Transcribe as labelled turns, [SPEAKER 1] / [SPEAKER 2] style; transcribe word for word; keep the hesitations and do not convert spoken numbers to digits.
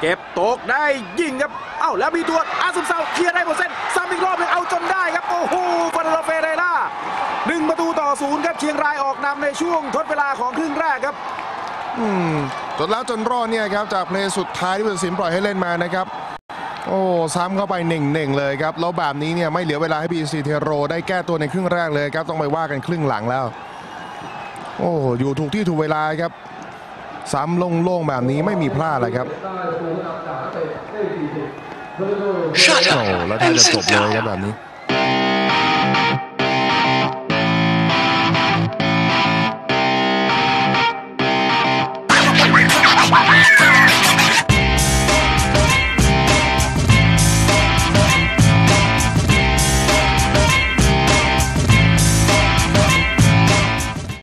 [SPEAKER 1] ก็บตกได้ยิงครับเอ้าแล้วมีตัวอาซุมเซาเคลียร์ได้หมดเส้นซ้ำอีกรอบนึงเอาจนได้ครับโอ้โหฟาร์โลเฟเรล่าหนึ่งประตูต่อศูนย์ครับเชียงรายออกนำในช่วงทดเวลาของครึ่งแรกครับ
[SPEAKER 2] อืมจนแล้วจนรอดเนี่ยครับจากเพลย์สุดท้ายที่ผู้ตัดสินปล่อยให้เล่นมานะครับโอ้ซ้ำเข้าไปหนึ่งหนึ่งเลยครับแล้วแบบนี้เนี่ยไม่เหลือเวลาให้ บี ซี เทโรได้แก้ตัวในครึ่งแรกเลยครับต้องไปว่ากันครึ่งหลังแล้วโอ้อยู่ถูกที่ถูกเวลาครับซ้ำโล่งๆแบบนี้ไม่มีพลาดเลยครับโอ้แล้วถ้าจะจบเลยครับแบบนี้